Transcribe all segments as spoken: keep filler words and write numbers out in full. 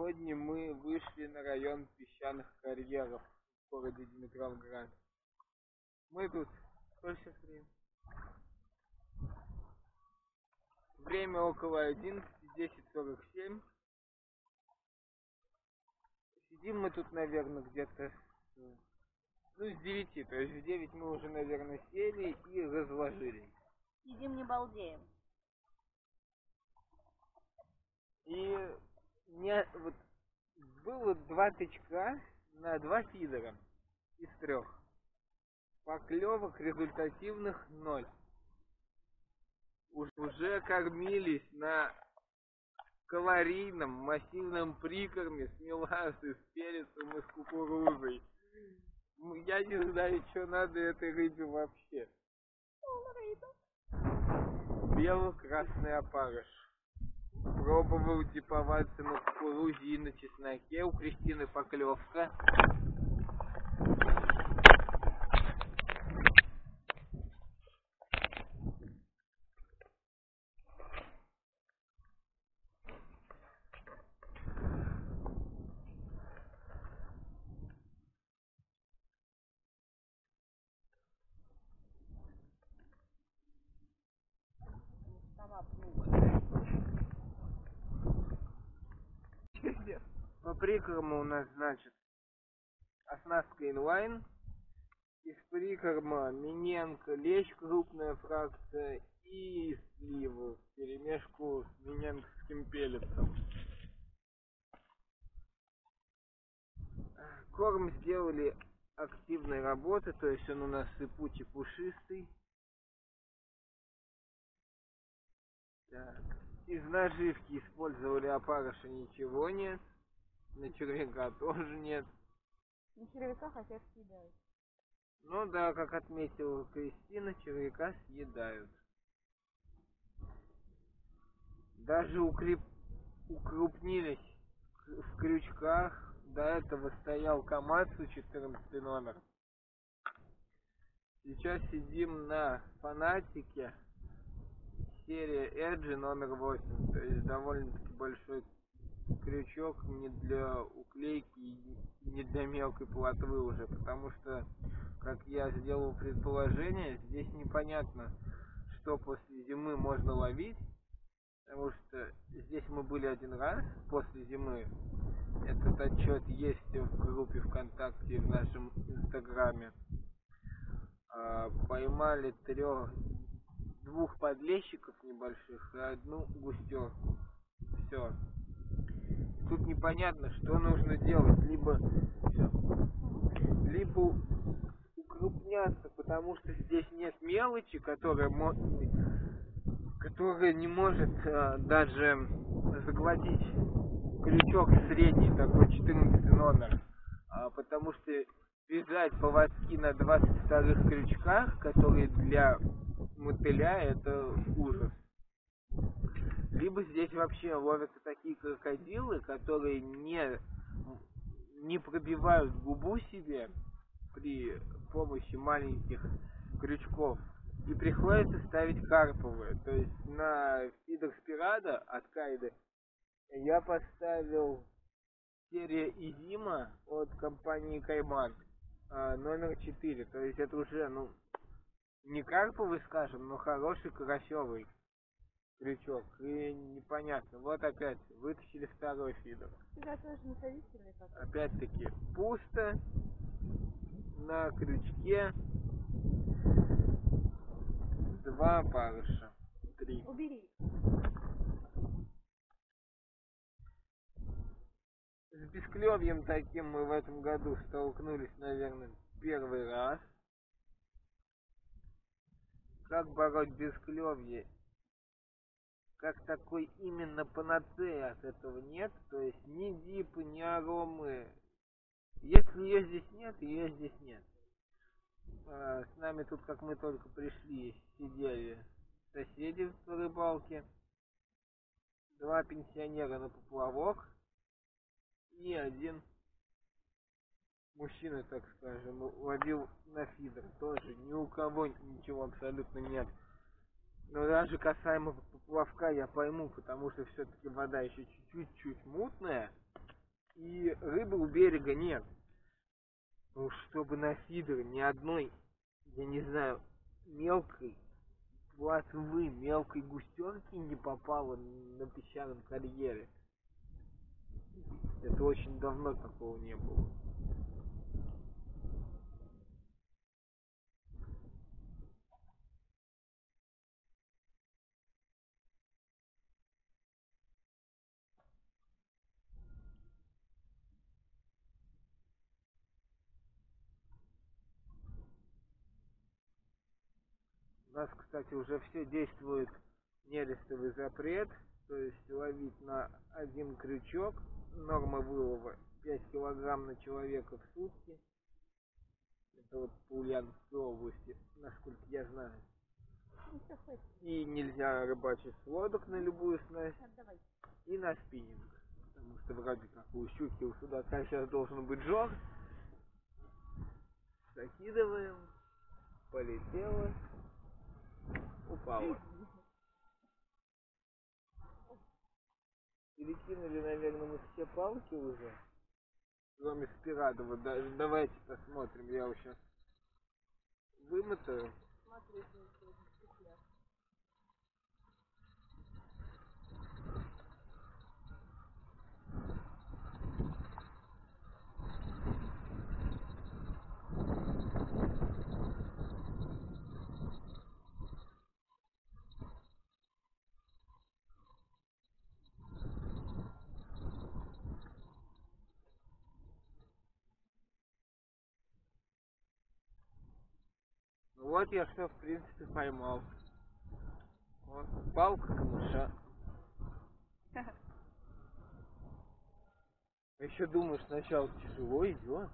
Сегодня мы вышли на район песчаных карьеров в городе Димитровград. Мы тут... Сколько сейчас время? Время около одиннадцати, десять сорок семь. Сидим мы тут, наверное, где-то... Ну, с девяти, то есть в девять мы уже, наверное, сели и разложились. Сидим, не балдеем. И не, вот, было два тычка на два фидера из трех. Поклевок результативных ноль. Уж, уже кормились на калорийном массивном прикорме с меласой, с перецем и с кукурузой. Я не знаю, что надо этой рыбе вообще. Бело-красный опарыш. Пробовал диповаться на кукурузе и на чесноке. У Кристины поклевка. По прикорму у нас, значит, оснастка инлайн. Из прикорма миненко, лещ крупная фракция и сливы в перемешку с миненковским пеллетом. Корм сделали активной работы, то есть он у нас сыпучий, пушистый. Так. Из наживки использовали опарыша, ничего нет. На червяка тоже нет. На червяка хотят съедать. Ну да, как отметила Кристина, червяка съедают. Даже укреп... укрупнились в крючках. До этого стоял Камацу четырнадцатый номер. Сейчас сидим на фанатике серия Эджи номер восемь. То есть довольно-таки большой крючок, не для уклейки и не для мелкой плотвы уже, потому что, как я сделал предположение, здесь непонятно, что после зимы можно ловить, потому что здесь мы были один раз после зимы. Этот отчет есть в группе ВКонтакте и в нашем инстаграме. А, поймали трех, двух подлещиков небольших и одну густерку. Все. Тут непонятно, что нужно делать. Либо, либо укрупняться, потому что здесь нет мелочи, которая, которая не может а, даже заглотить крючок средний, такой четырнадцатый номер. А, потому что вязать поводки на двадцать вторых крючках, которые для мотыля, это ужас. Либо здесь вообще ловятся такие крокодилы, которые не, не пробивают губу себе при помощи маленьких крючков. И приходится ставить карповые. То есть на фидер Спирада от Кайды я поставил серия Изима от компании Кайман номер четыре. То есть это уже, ну, не карповый, скажем, но хороший карасевый крючок. И непонятно. Вот опять вытащили второй фидер. Опять-таки пусто. На крючке два опарыша. Три. Убери. С бесклевьем таким мы в этом году столкнулись, наверное, первый раз. Как бороть бесклевье? Как такой именно панацеи от этого нет. То есть ни дипы, ни аромы. Если ее здесь нет, ее здесь нет. А, с нами тут, как мы только пришли, сидели соседи в рыбалке. Два пенсионера на поплавок. И один мужчина, так скажем, ловил на фидер. Тоже ни у кого ничего абсолютно нет. Но даже касаемо поплавка я пойму, потому что все-таки вода еще чуть-чуть мутная. И рыбы у берега нет. Ну, чтобы на фидер ни одной, я не знаю, мелкой плотвы, мелкой густерки не попало на песчаном карьере. Это очень давно такого не было. У нас, кстати, уже все действует нерестовый запрет, то есть ловить на один крючок, норма вылова пять килограмм на человека в сутки. Это вот по Ульяновской области, насколько я знаю. И нельзя рыбачить с лодок на любую снасть. И на спиннинг. Потому что вроде как у щуки, у судака сейчас должен быть жор. Закидываем. Полетела. Упала. Перекинули, наверное, мы все палки уже. Кроме Спирадова. Да, давайте посмотрим. Я его сейчас вымотаю. Вот я все, в принципе, поймал. Вот, палка камыша. Еще думаю, сначала тяжело идет.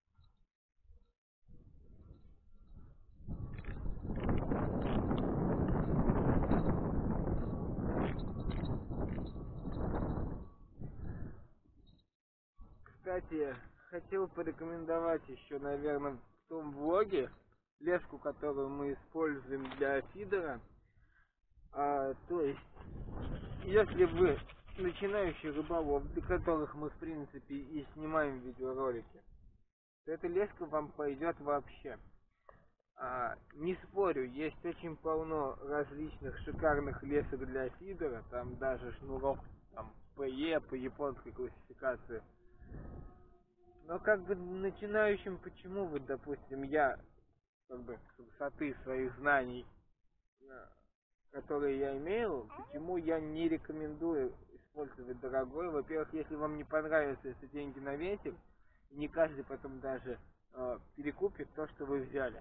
Кстати, хотел порекомендовать еще, наверное, в том влоге леску, которую мы используем для фидера. А, то есть, если вы начинающий рыболов, для которых мы, в принципе, и снимаем видеоролики, то эта леска вам пойдет вообще. А, не спорю, есть очень полно различных шикарных лесок для фидера, там даже шнуров там, ПЕ по японской классификации. Но как бы начинающим, почему вот, допустим, я как бы с высоты своих знаний, которые я имею, почему я не рекомендую использовать дорогой. Во-первых, если вам не понравится, это деньги на ветер, не каждый потом даже э, перекупит то, что вы взяли.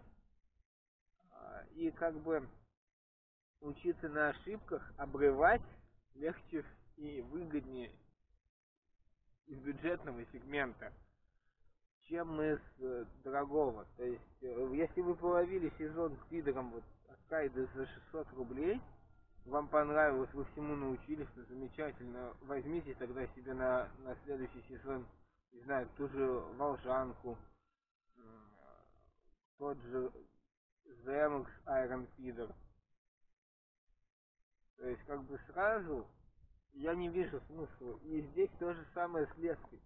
И как бы учиться на ошибках, обрывать легче и выгоднее из бюджетного сегмента, чем мы с э, дорогого. То есть, э, если вы половили сезон с фидером вот, от Кайды за шестьсот рублей, вам понравилось, вы всему научились, ну, замечательно, возьмите тогда себе на, на следующий сезон, не знаю, ту же волжанку, э, тот же Zemx Iron Feeder. То есть, как бы сразу я не вижу смысла. И здесь то же самое с леской.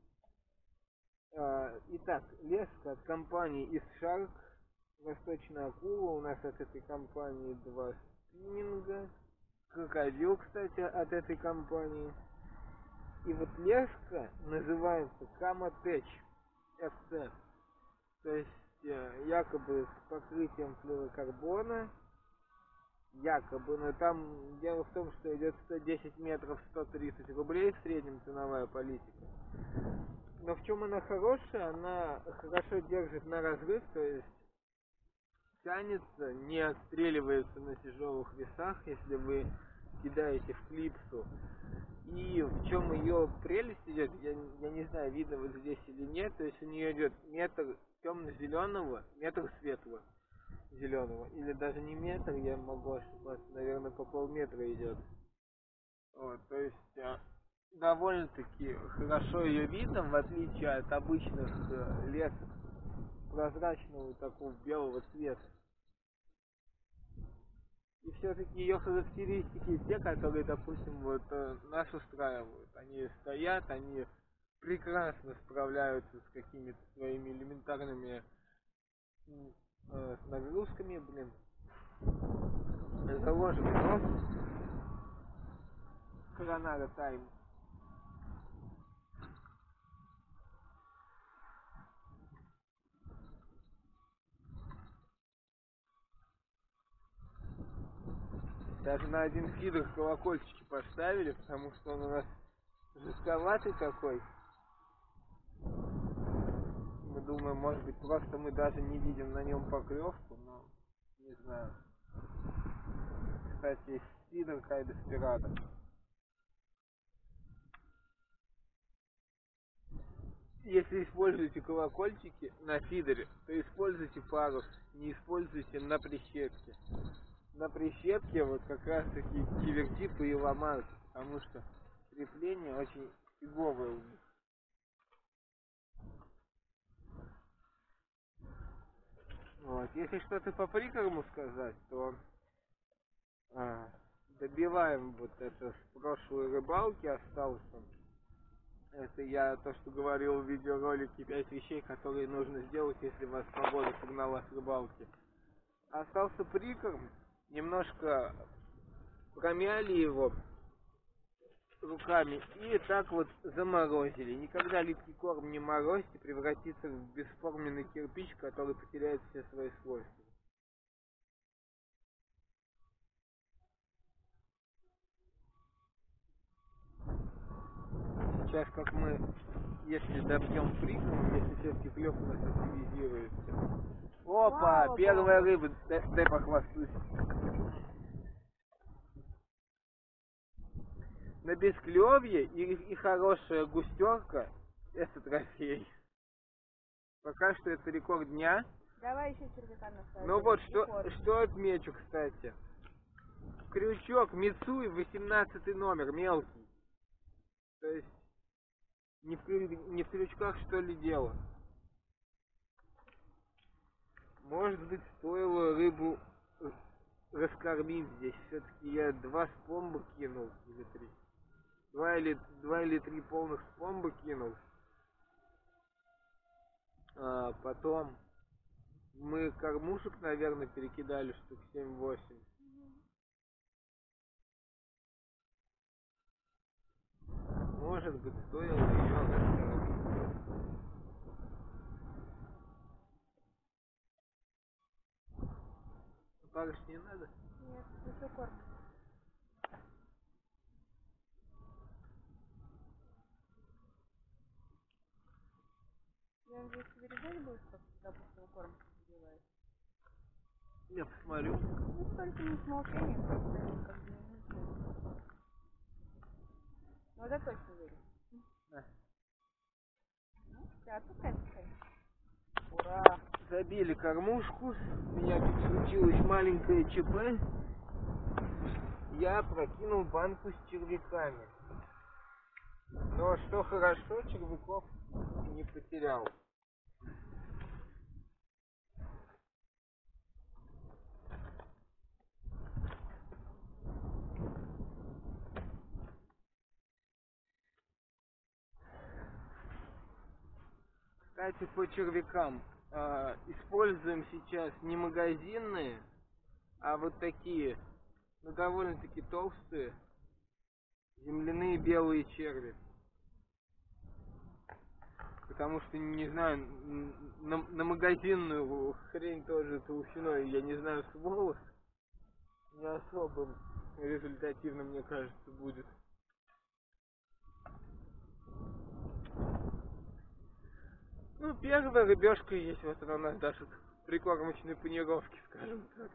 Итак, леска от компании Isshark, Восточная акула, у нас от этой компании два спиннинга, крокодил, кстати, от этой компании. И вот леска называется Kamatech эф си, то есть якобы с покрытием флюорокарбона, якобы, но там дело в том, что идет сто десять метров сто тридцать рублей в среднем ценовая политика. Но в чем она хорошая, она хорошо держит на разрыв, то есть тянется, не отстреливается на тяжелых весах, если вы кидаете в клипсу. И в чем ее прелесть идет, я, я не знаю, видно вот здесь или нет, то есть у нее идет метр темно-зеленого, метр светлого зеленого, или даже не метр, я могу ошибаться, наверное, по полметра идет. Вот, то есть довольно-таки хорошо ее видно, в отличие от обычных э, лесок прозрачного такого белого цвета. И все-таки ее характеристики те, которые, допустим, вот э, нас устраивают. Они стоят, они прекрасно справляются с какими-то своими элементарными э, с нагрузками, блин. Заложим нос. Коронара тайм. Даже на один фидер колокольчики поставили, потому что он у нас жестковатый такой. Мы думаем, может быть, просто мы даже не видим на нем поклевку, но не знаю. Кстати, есть фидер High Desperado. Если используете колокольчики на фидере, то используйте парус, не используйте на прищепке. На прищепке вот как раз таки кивертипы и ломаются, потому что крепление очень фиговое у них. Вот. Если что-то по прикорму сказать, то а, добиваем вот это с прошлой рыбалки остался. Это я то, что говорил в видеоролике пять вещей, которые нужно сделать, если вас погода погнала с рыбалки. Остался прикорм, немножко промяли его руками и так вот заморозили. Никогда липкий корм не морозьте, превратится в бесформенный кирпич, который потеряет все свои свойства. Сейчас как мы, если добьем прикорм, если все-таки клев у нас активизируется. Опа, Слава первая Богу. рыба, дай, дай похвастаюсь. На бесклевье и, и хорошая густерка — это трофей. Пока что это рекорд дня. Давай еще червяка наставим. Ну вот, что, что отмечу, кстати. Крючок Мицуи восемнадцатый номер, мелкий. То есть не в, не в крючках, что ли, дело. Может быть, стоило рыбу раскормить здесь. Все-таки я два спомба кинул, или три. Два или, два или три полных спомба кинул. А потом мы кормушек, наверное, перекидали штук семь-восемь. Может быть, стоило ее раскормить. Парыш не надо? Нет, еще корм. Я здесь вырезать будешь, как допустим, корм делаешь? Я посмотрю. Ну, только не с молчанием, просто как бы не нужно. Ну, это точно верю. Да. Ну, да, отпускай, отпускай. Ура! Забили кормушку. У меня тут случилось маленькое ЧП. Я прокинул банку с червяками. Но что хорошо, червяков не потерял. Кстати, по червякам. Э, используем сейчас не магазинные, а вот такие, ну, довольно-таки толстые, земляные белые черви. Потому что, не знаю, на, на магазинную хрень тоже толщиной, я не знаю, с волос не особо результативно, мне кажется, будет. Ну, первая рыбешка есть, вот она у нас даже в прикормочной панировке, скажем так.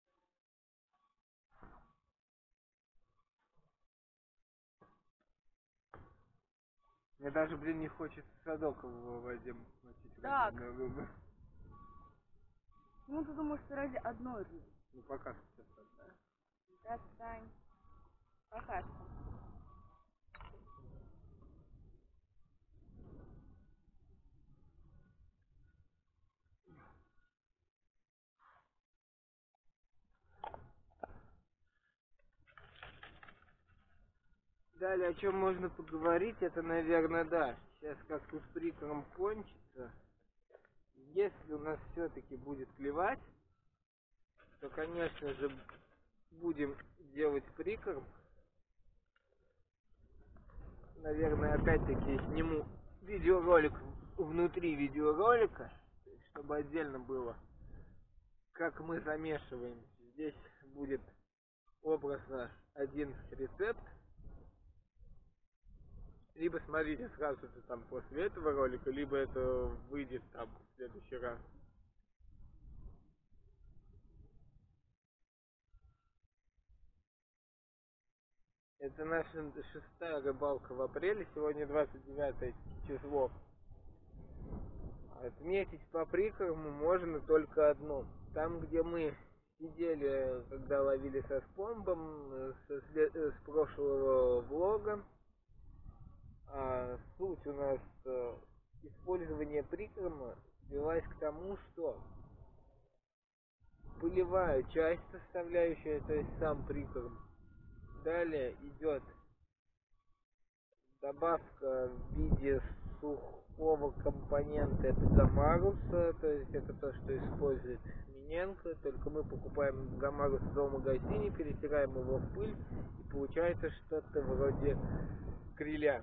Мне даже, блин, не хочется садок в воде мочить ради одной рыбы. Ну, ты думаешь, что ради одной рыбы? Ну, пока что сейчас одна. Достань. Пока что. Далее, о чем можно поговорить, это, наверное, да. Сейчас как-то с прикором кончится. Если у нас все-таки будет клевать, то, конечно же, будем делать прикорм. Наверное, опять-таки сниму видеоролик внутри видеоролика, чтобы отдельно было, как мы замешиваем. Здесь будет образно один рецепт. Либо смотрите сразу же там после этого ролика, либо это выйдет там в следующий раз. Это наша шестая рыбалка в апреле, сегодня двадцать девятое число. Отметить по прикорму можно только одно. Там, где мы сидели, когда ловили со спомбом, со след... с прошлого влога, а суть у нас э, использование прикорма свелась к тому, что пылевая часть составляющая, то есть сам прикорм. Далее идет добавка в виде сухого компонента, это гамаруса, то есть это то, что использует Миненко, только мы покупаем гамарус в зоомагазине, перетираем его в пыль и получается что-то вроде криля.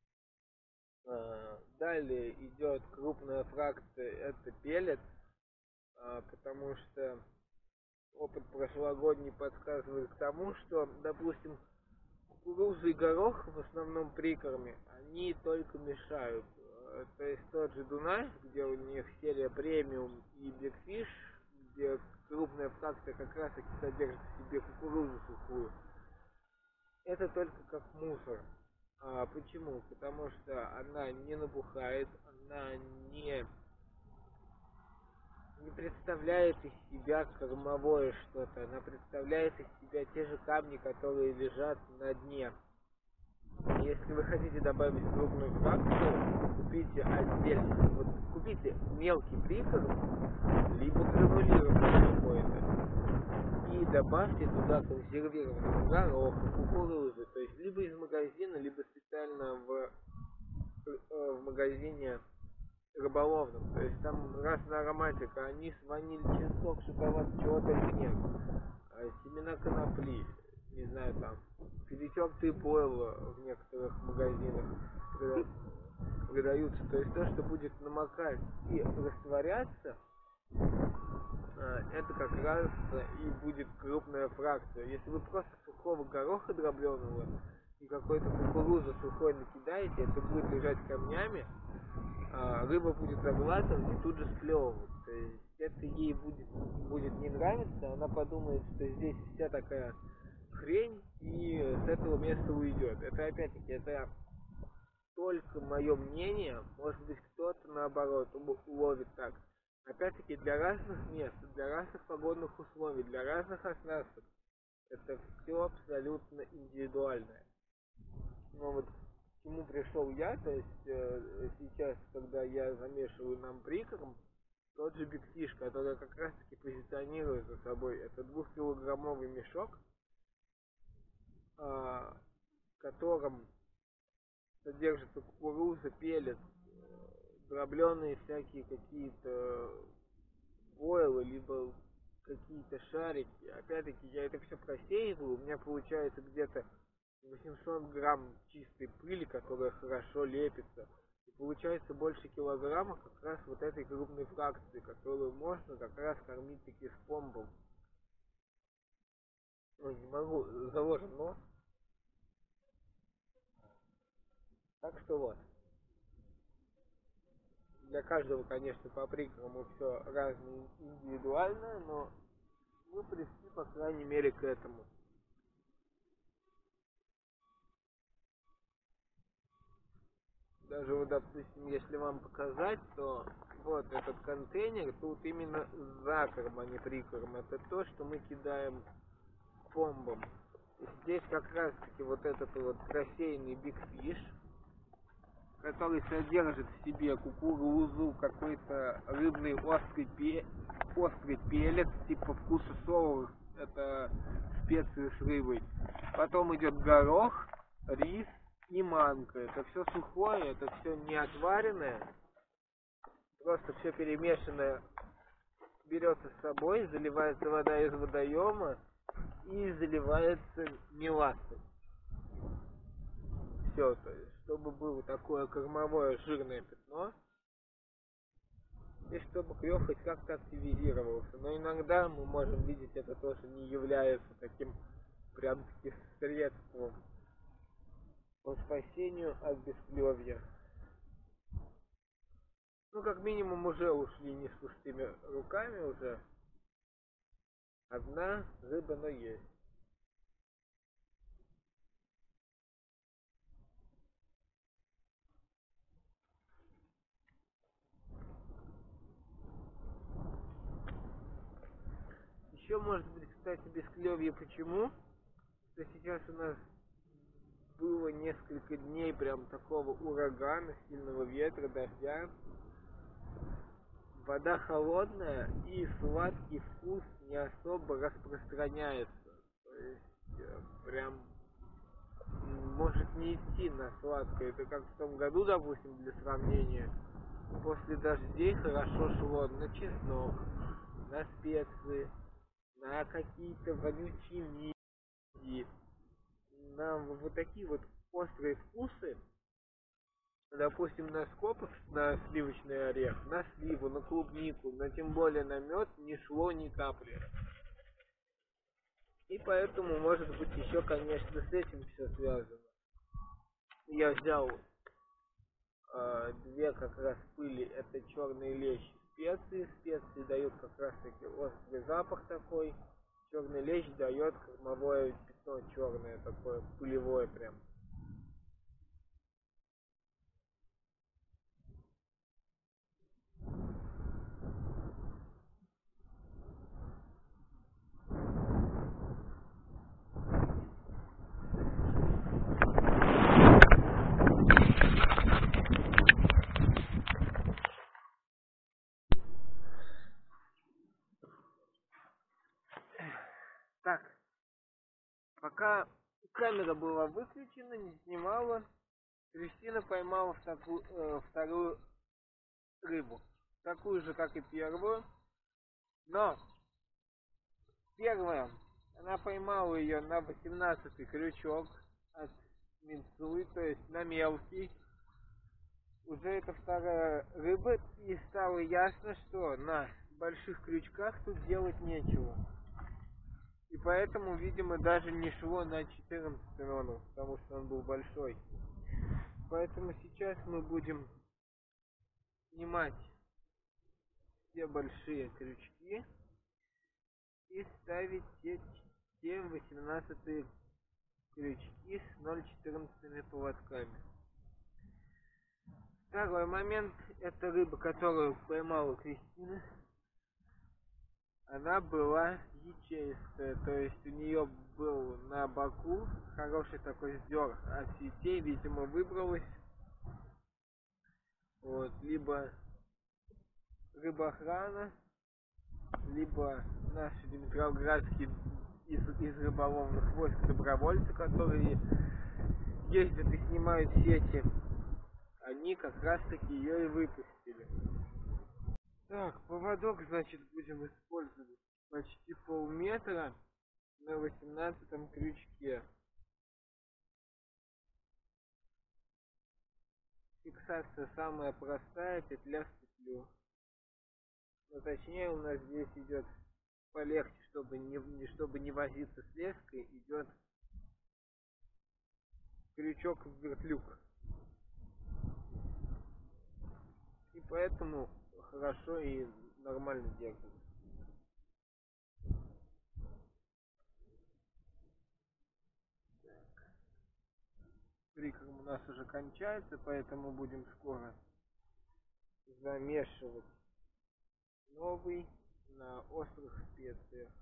Далее идет крупная фракция, это пеллет, потому что опыт прошлогодний подсказывает к тому, что, допустим, кукуруза и горох в основном прикорме, они только мешают. То есть тот же Дунай, где у них серия премиум и бигфиш, где крупная фракция как раз таки содержит в себе кукурузу сухую, это только как мусор. А почему? Потому что она не набухает, она не, не представляет из себя кормовое что-то, она представляет из себя те же камни, которые лежат на дне. Если вы хотите добавить крупную фракцию, купите отдельно, вот купите мелкий прикорм, либо гранулированный какой-то, и добавьте туда консервированного гороха, кукурузы, то есть либо из магазина, либо специально в, в магазине рыболовном, то есть там разная ароматика, анис, ваниль, чеснок, шоколад, чего только нет, семена конопли, не знаю, там перетертый бойл в некоторых магазинах продаются, то есть то, что будет намокать и растворяться, это как раз и будет крупная фракция. Если вы просто сухого гороха дробленого и какой-то кукурузы сухой накидаете, это будет лежать камнями, рыба будет заглатывать и тут же сплевывать. То есть это ей будет, будет не нравиться, она подумает, что здесь вся такая хрень и с этого места уйдет. Это опять-таки, это только мое мнение, может быть кто-то наоборот уловит так. Опять-таки для разных мест, для разных погодных условий, для разных оснасток это все абсолютно индивидуальное. Но вот к чему пришел я, то есть э, сейчас, когда я замешиваю нам прикорм, тот же бигфиш, который как раз таки позиционирует за собой, это двухкилограммовый мешок, э, в котором содержится кукуруза, пеллет, дробленые всякие какие-то бойлы, либо какие-то шарики. Опять-таки я это все просеиваю, у меня получается где-то восемьсот грамм чистой пыли, которая хорошо лепится. И получается больше килограмма как раз вот этой крупной фракции, которую можно как раз кормить таки с помбом. Ой, не могу, заложен нос. Так что вот. Для каждого, конечно, по прикорму все разное, индивидуально, но мы пришли, по крайней мере, к этому. Даже вот, допустим, если вам показать, то вот этот контейнер, тут именно закорм, а не прикорм. Это то, что мы кидаем помбом. Здесь как раз таки вот этот вот рассеянный бигфиш, который содержит в себе кукурузу, какой-то рыбный острый, пе... острый пеллет, типа вкуса соус, это специи с рыбой. Потом идет горох, рис не манка, это все сухое, это все не отваренное, просто все перемешанное берется с собой, заливается вода из водоема и заливается мелассой. Все, то есть, чтобы было такое кормовое жирное пятно, и чтобы клёв хоть как-то активизировался. Но иногда мы можем видеть, это тоже не является таким прям-таки средством по спасению от бесклёвья. Ну, как минимум, уже ушли не с пустыми руками, уже одна рыба, но есть. Еще может быть, кстати, бесклёвье почему? Что сейчас у нас было несколько дней прям такого урагана, сильного ветра, дождя. Вода холодная и сладкий вкус не особо распространяется. То есть э, прям может не идти на сладкое. Это как в том году, допустим, для сравнения. После дождей хорошо шло на чеснок, на специи, на какие-то вонючие мидии, на вот такие вот острые вкусы. Допустим, на скопов, на сливочный орех, на сливу, на клубнику, но тем более на мед не шло ни капли. И поэтому, может быть, еще, конечно, с этим все связано. Я взял э, две как раз пыли, это черный лещ, специи. Специи дают как раз таки острый запах такой. Черный лещ дает кормовое пятно черное, такое пылевое прям. Так, пока камера была выключена, не снимала, Кристина поймала в такую, э, вторую рыбу. Такую же, как и первую. Но первая, она поймала ее на восемнадцатый крючок от Минцуи, то есть на мелкий. Уже это вторая рыба, и стало ясно, что на больших крючках тут делать нечего. И поэтому, видимо, даже не шло на четырнадцатый номер, потому что он был большой. Поэтому сейчас мы будем снимать все большие крючки и ставить те, те восемнадцатые крючки с ноль четырнадцать поводками. Второй момент, это рыба, которую поймала Кристина. Она была ячеистая, то есть у нее был на боку хороший такой вздер от сетей, видимо, выбралась. Вот, либо рыбоохрана, либо наши димитровградские из, из рыболовных войск добровольцы, которые ездят и снимают сети, они как раз таки ее и выпустили. Так, поводок, значит, будем использовать почти полметра на восемнадцатом крючке. Фиксация самая простая, петля в петлю. Но точнее у нас здесь идет полегче, чтобы не, чтобы не возиться с леской, идет крючок в вертлюг. И поэтому хорошо и нормально держит. Прикорм у нас уже кончается, поэтому будем скоро замешивать новый на острых специях.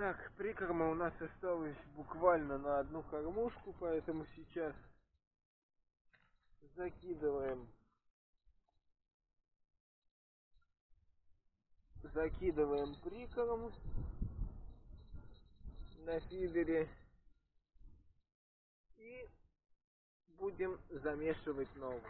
Так, прикорма у нас осталось буквально на одну кормушку, поэтому сейчас закидываем закидываем прикорм на фидере и будем замешивать новый.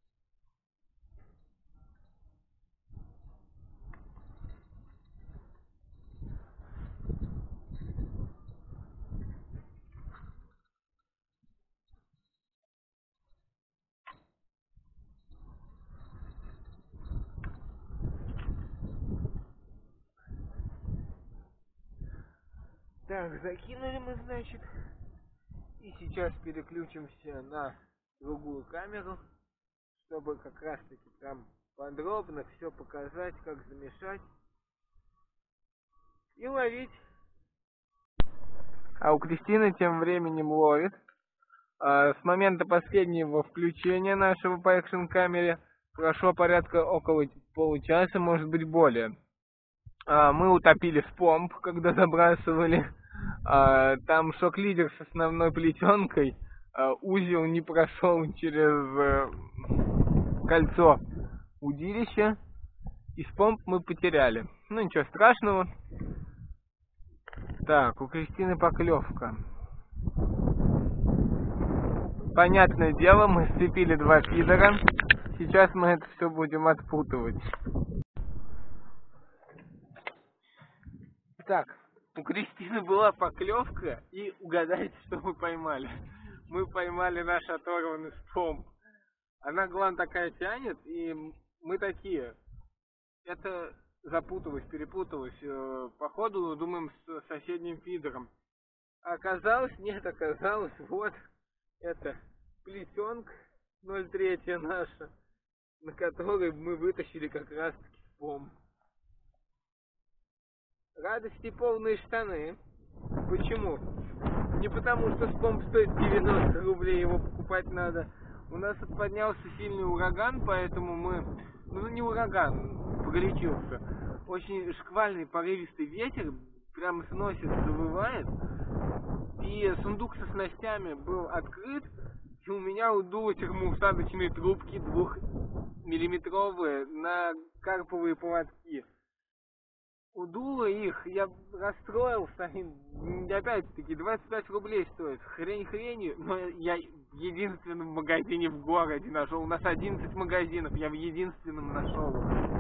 Так, закинули мы, значит, и сейчас переключимся на другую камеру, чтобы как раз таки там подробно все показать, как замешать и ловить. А у Кристины тем временем ловит. А, с момента последнего включения нашего по экшн-камере прошло порядка около получаса, может быть более. А, мы утопили спомб, когда забрасывали. А, там шок-лидер с основной плетенкой. А, узел не прошел через а, кольцо удилища. И спомб мы потеряли. Ну ничего страшного. Так, у Кристины поклевка. Понятное дело, мы сцепили два фидера. Сейчас мы это все будем отпутывать. Так, у Кристины была поклевка, и угадайте, что мы поймали. Мы поймали наш оторванный спомб. Она, главное, такая тянет, и мы такие. Это запуталось, перепуталось. Походу, думаем, с соседним фидером. А оказалось, нет, оказалось, вот, это плетенка ноль три наша, на которой мы вытащили как раз таки спомб. Радости полные штаны. Почему? Не потому, что спомб стоит девяносто рублей, его покупать надо. У нас поднялся сильный ураган, поэтому мы... Ну, не ураган, погорячился. Очень шквальный, порывистый ветер, прям сносит, завывает. И сундук со снастями был открыт, и у меня удуло термоусадочные трубки двухмиллиметровые на карповые поводки. Удуло их, я расстроился, опять-таки двадцать пять рублей стоит, хрень хренью, но я в единственном магазине в городе нашел, у нас одиннадцать магазинов, я в единственном нашел.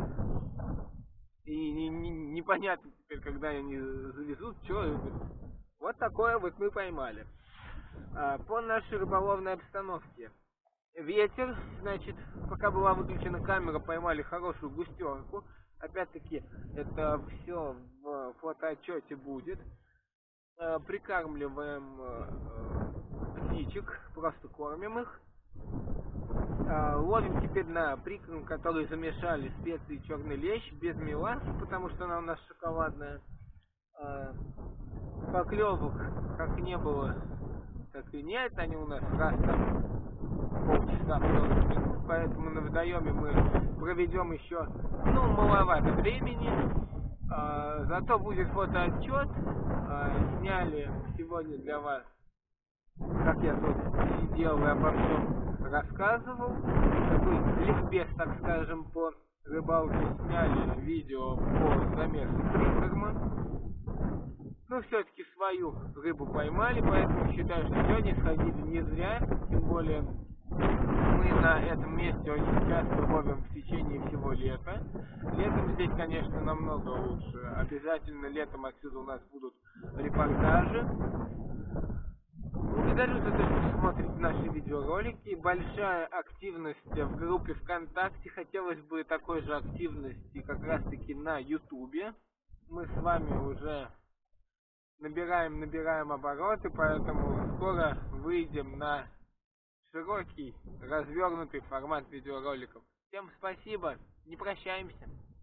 И не, не, непонятно теперь, когда они завезут, что. Вот такое вот мы поймали. А, по нашей рыболовной обстановке. Ветер, значит, пока была выключена камера, поймали хорошую густерку. Опять-таки, это все в фотоотчете будет. А, прикармливаем а, птичек, просто кормим их. А, ловим теперь на прикорм, который замешали специи черный лещ, без меласа, потому что она у нас шоколадная. А, поклевок как не было, так и нет, они у нас раз там полчаса минут, поэтому на водоеме мы проведем еще, ну, маловато времени. А, зато будет фотоотчет. А, сняли сегодня для вас, как я тут сидел и обо всем рассказывал. Такой ликбез, так скажем, по рыбалке. Сняли видео по замесу прикорма. Ну, все-таки свою рыбу поймали, поэтому считаю, что сегодня сходили не зря. Тем более мы на этом месте очень часто ловим в течение всего лета. Летом здесь, конечно, намного лучше. Обязательно летом отсюда у нас будут репортажи. Благодарю за то, что смотрите наши видеоролики. Большая активность в группе ВКонтакте. Хотелось бы такой же активности как раз таки на Ютубе. Мы с вами уже набираем, набираем обороты, поэтому скоро выйдем на широкий, развернутый формат видеороликов. Всем спасибо, не прощаемся.